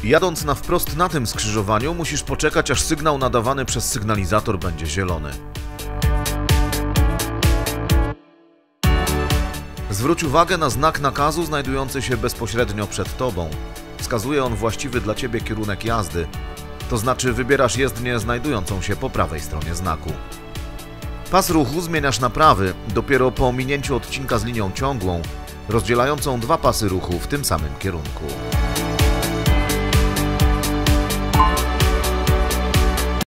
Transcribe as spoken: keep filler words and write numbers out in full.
Jadąc na wprost na tym skrzyżowaniu, musisz poczekać, aż sygnał nadawany przez sygnalizator będzie zielony. Zwróć uwagę na znak nakazu znajdujący się bezpośrednio przed Tobą. Wskazuje on właściwy dla Ciebie kierunek jazdy, to znaczy wybierasz jezdnię znajdującą się po prawej stronie znaku. Pas ruchu zmieniasz na prawy dopiero po ominięciu odcinka z linią ciągłą, rozdzielającą dwa pasy ruchu w tym samym kierunku.